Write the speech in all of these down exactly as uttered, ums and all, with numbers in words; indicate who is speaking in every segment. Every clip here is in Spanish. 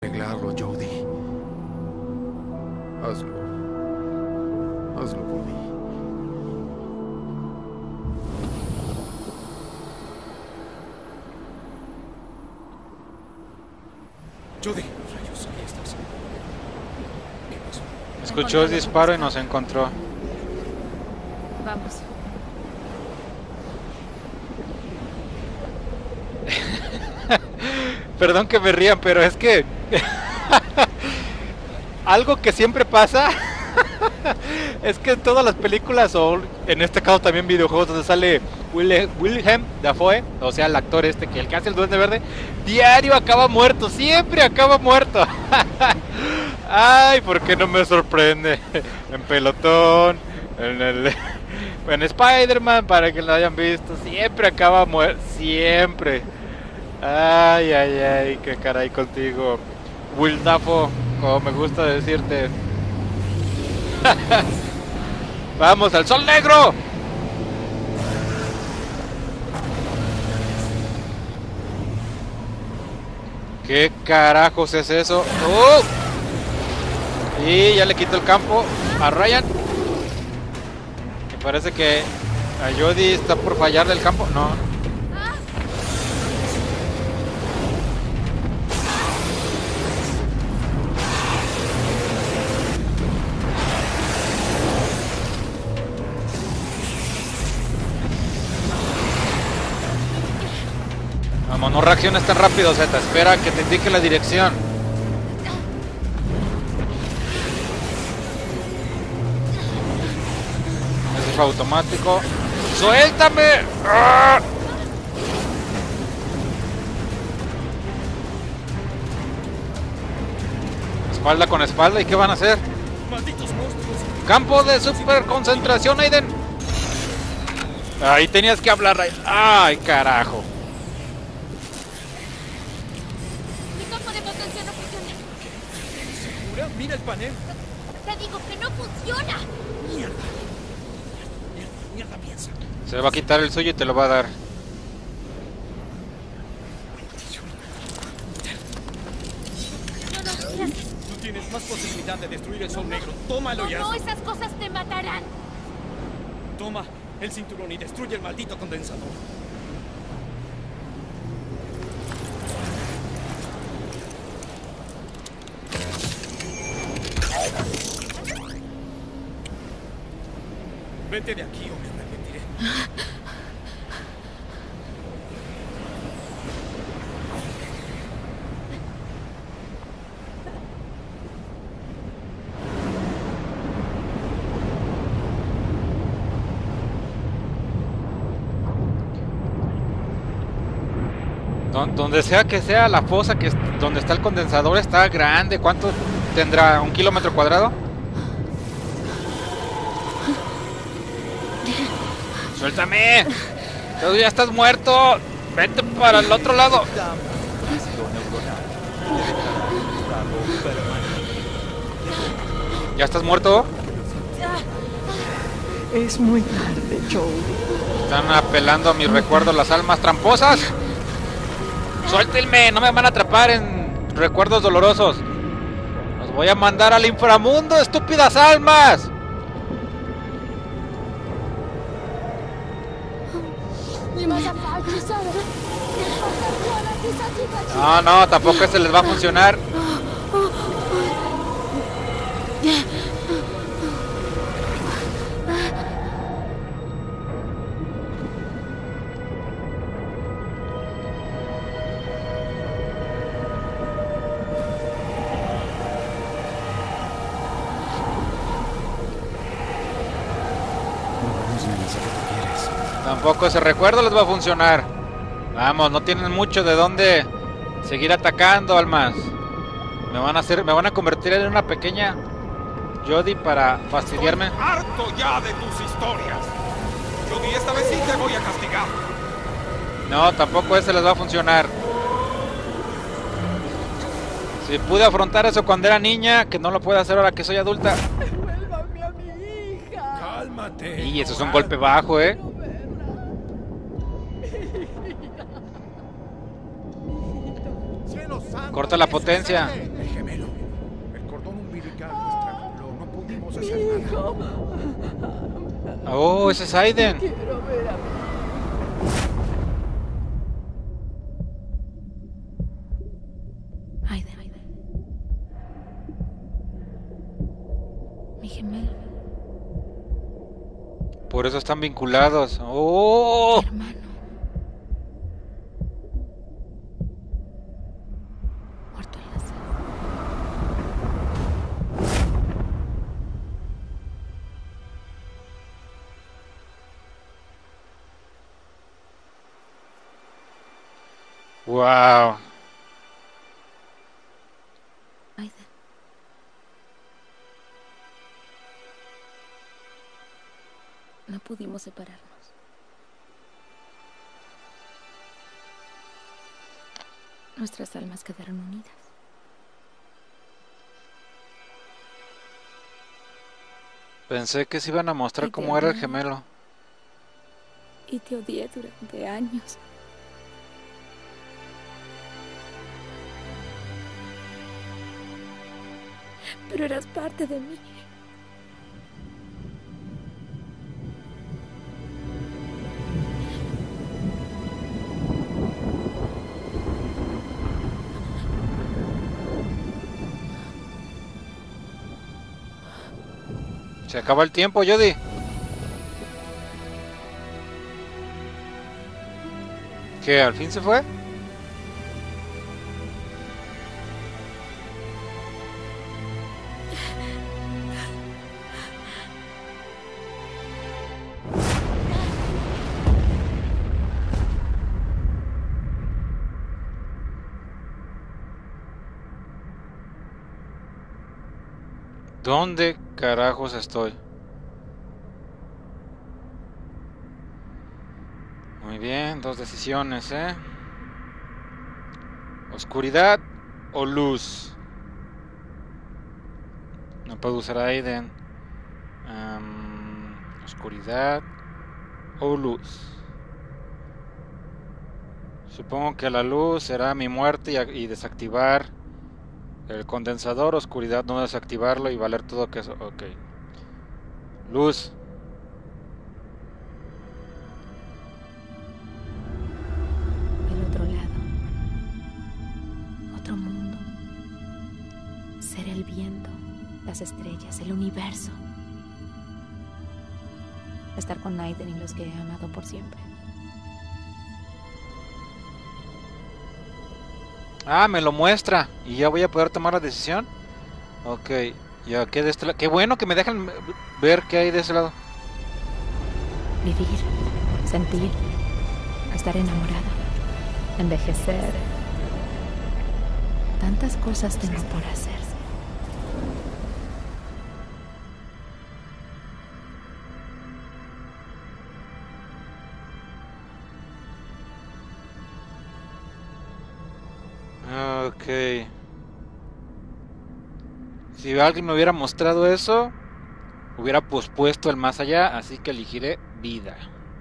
Speaker 1: arreglarlo, Jodie. Hazlo. Hazlo por mí.
Speaker 2: Jodie. Rayos, ahí estás. ¿Qué pasó?
Speaker 3: Escuchó el disparo y nos encontró.
Speaker 4: Vamos.
Speaker 3: Perdón que me rían, pero es que algo que siempre pasa es que en todas las películas, o en este caso también videojuegos donde sale Will, Willem Dafoe, o sea el actor este, que el que hace el Duende Verde, diario acaba muerto, siempre acaba muerto. Ay, ¿por qué no me sorprende? En Pelotón, en el en Spider-Man, para que lo hayan visto, siempre acaba muerto, siempre. Ay, ay, ay, qué caray contigo, Will Dafoe, como me gusta decirte. ¡Vamos al sol negro! ¿Qué carajos es eso? ¡Oh! Y ya le quito el campo a Ryan. Me parece que a Jodie está por fallarle el campo. No. Vamos, no reacciones tan rápido, Z. Espera que te indique la dirección. Eso fue automático. ¡Suéltame! ¡Ah! Espalda con espalda. ¿Y qué van a hacer?
Speaker 2: ¡Malditos monstruos!
Speaker 3: ¡Campo de super concentración, Aiden! Ahí tenías que hablar, Ryan. ¡Ay, carajo!
Speaker 2: Mira el panel.
Speaker 4: Te digo que no funciona.
Speaker 2: Mierda. Mierda, mierda, piensa.
Speaker 3: Se va a quitar el suyo y te lo va a dar.
Speaker 4: No, no, gracias.
Speaker 2: Tú tienes más posibilidad de destruir el sol negro. Tómalo
Speaker 4: No,
Speaker 2: ya.
Speaker 4: no, esas cosas te matarán.
Speaker 2: Toma el cinturón y destruye el maldito condensador. Vete de aquí o me arrepentiré.
Speaker 3: Donde sea que sea la fosa que es, donde está el condensador está grande. ¿Cuánto tendrá? ¿Un kilómetro cuadrado? ¡Suéltame! ¡Tú ya estás muerto! ¡Vete para el otro lado! ¿Ya estás muerto?
Speaker 5: Es muy tarde, Jodie.
Speaker 3: Están apelando a mis recuerdos las almas tramposas. ¡Suéltenme! No me van a atrapar en recuerdos dolorosos. Los voy a mandar al inframundo, estúpidas almas. No, no, tampoco ese les va a funcionar. Tampoco ese recuerdo les va a funcionar. Vamos, no tienen mucho de dónde seguir atacando, almas. Me van a hacer, me van a convertir en una pequeña Jodie para fastidiarme.
Speaker 2: Estoy harto ya de tus historias. Jodie, esta vez sí te voy a castigar.
Speaker 3: No, tampoco ese les va a funcionar. Si pude afrontar eso cuando era niña, que no lo puedo hacer ahora que soy adulta.
Speaker 5: Devuélvame a mi hija.
Speaker 2: Cálmate.
Speaker 3: Y eso es un golpe bajo, ¿eh? Corta la potencia.
Speaker 2: podemos
Speaker 5: Mi
Speaker 2: hacer nada.
Speaker 5: hijo.
Speaker 3: Oh, ese es Aiden.
Speaker 5: Quiero ver a mi
Speaker 4: Aiden. Mi gemelo.
Speaker 3: Por eso están vinculados. Oh.
Speaker 4: Mi hermano. Muerto en la sala.
Speaker 3: Wow.
Speaker 4: Aiden. No pudimos separarnos. Nuestras almas quedaron unidas.
Speaker 3: Pensé que se iban a mostrar
Speaker 4: Y te
Speaker 3: cómo era el
Speaker 4: amé.
Speaker 3: gemelo.
Speaker 4: Y te odié durante años. Pero eras parte de mí.
Speaker 3: Se acaba el tiempo, Jody. ¿Qué? ¿Al fin se fue? ¿Dónde carajos estoy? Muy bien, dos decisiones, ¿eh? Oscuridad o luz. No puedo usar a Aiden. Um, oscuridad o luz. Supongo que la luz será mi muerte y, y desactivar el condensador. Oscuridad no desactivarlo y valer todo que eso. Ok. Luz.
Speaker 4: El otro lado. Otro mundo. Ser el viento, las estrellas, el universo. Estar con Aiden y los que he amado por siempre.
Speaker 3: Ah, me lo muestra. Y ya voy a poder tomar la decisión. Ok. Ya, ¿qué de este lado? Qué bueno que me dejan ver qué hay de ese lado.
Speaker 4: Vivir, sentir, estar enamorada, envejecer. Tantas cosas tengo por hacer.
Speaker 3: Ok. Si alguien me hubiera mostrado eso, hubiera pospuesto el más allá, así que elegiré vida.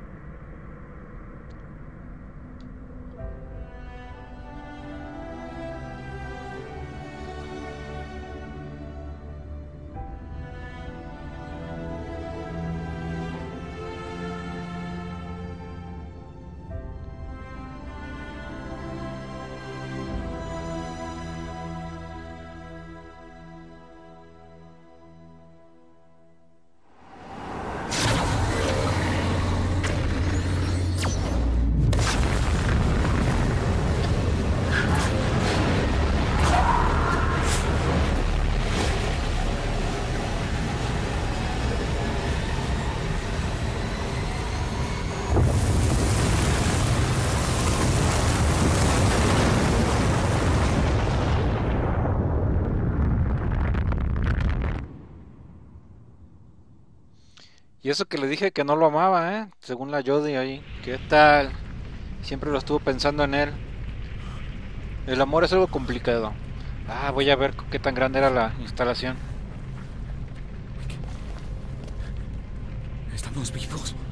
Speaker 3: Y eso que le dije que no lo amaba, ¿eh? Según la Jody ahí. ¿Qué tal? Siempre lo estuvo pensando en él. El amor es algo complicado. Ah, voy a ver qué tan grande era la instalación.
Speaker 1: Estamos vivos.